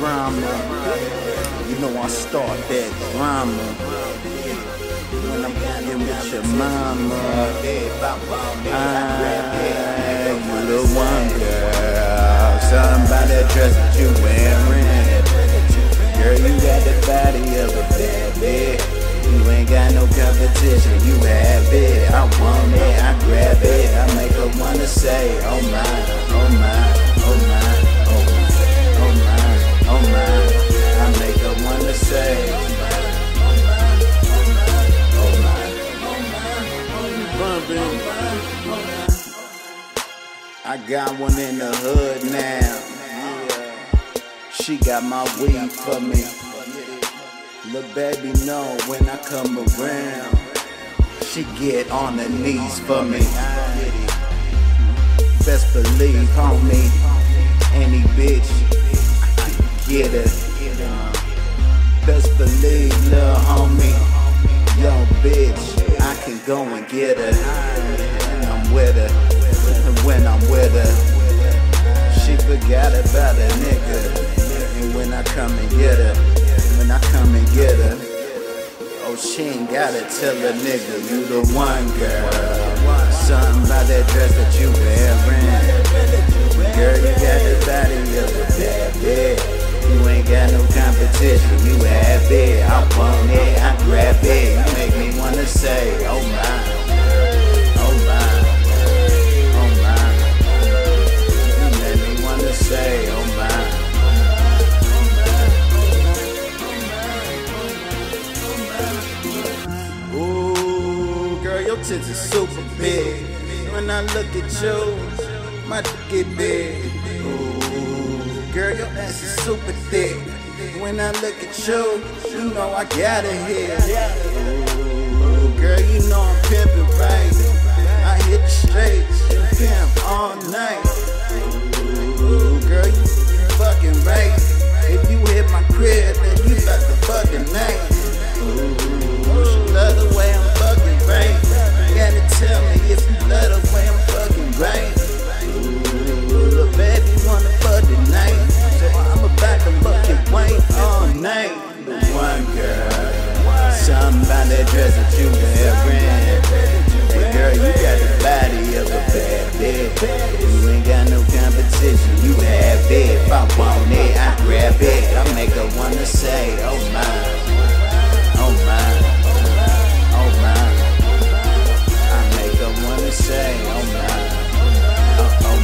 drama. You know I start that drama when I'm in with your mama. You the one girl, something about that dress that you wearing. Girl, you got the body of a bad bitch. You ain't got no competition, you have it. I want it, I grab it. I make her wanna say, oh my, oh my, oh my, oh my, oh my, oh my. I make her wanna say, oh my. I got one in the hood now. She got my weed for me. Lil' baby know when I come around, she get on her knees for me. Best believe, homie, any bitch, I can get her. Best believe, lil' homie, yo bitch, I can go and get her. And I'm with her, and when I'm with her, she forgot about a nigga. And when I come and get her, when I come and get her, oh, she ain't gotta tell a nigga, you the one girl. Something about that dress that you wearing. Girl, you got the body of a bad bitch. You ain't got no competition, you have it. I want it, I grab it. You make me wanna say, oh my, oh my, oh my. You make me wanna say, oh my. Your tits are super big. When I look at you, my dick get big. Ooh, girl, your ass is super thick. When I look at you, you know I gotta hit. Ooh, girl, you know I'm pimpin' right. I hit the straights, pimp all night. Ooh, girl, you fucking right. If you hit my crib, then you got the fucking night. Ooh, she love the way I'm fucking right. Gotta tell me if you love the way I'm fucking right. Ooh, little baby wanna fuck tonight, so I'm about to fucking wait all night. The one girl, something about that dress that you wearing. Hey girl, you got the body of a bad bitch. You ain't got no competition, you have it. If I want it, I grab it. I make her wanna say, oh my, oh my, oh my. I wanna say, oh my, oh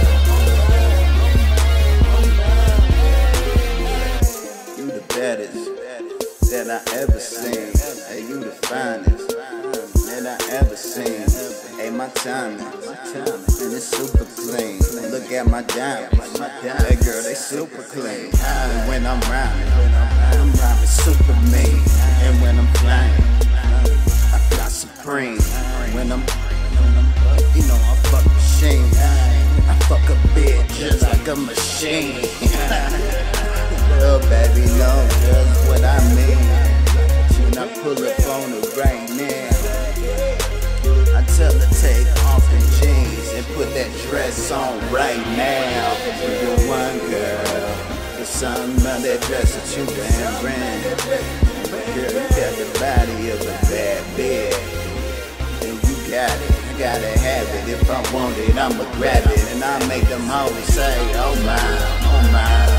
my. You the baddest that I ever seen. Hey, you the finest that I ever seen. Hey, my timing, and it's super clean. Look at my diamonds, hey girl, they super clean. And when I'm rhyming super mean. And when I'm flying, I fly supreme. When I'm you know I fuck machine. I fuck a bitch just like a machine. Little baby know just what I mean. When I pull up on her right now, I tell her take off them jeans and put that dress on right now. You're the one girl. There's something about that dress that you wearing. Girl, you got the body of a bad bitch. Got it, I gotta have it. If I want it, I'ma grab it. And I make them hoes say, oh my, oh my.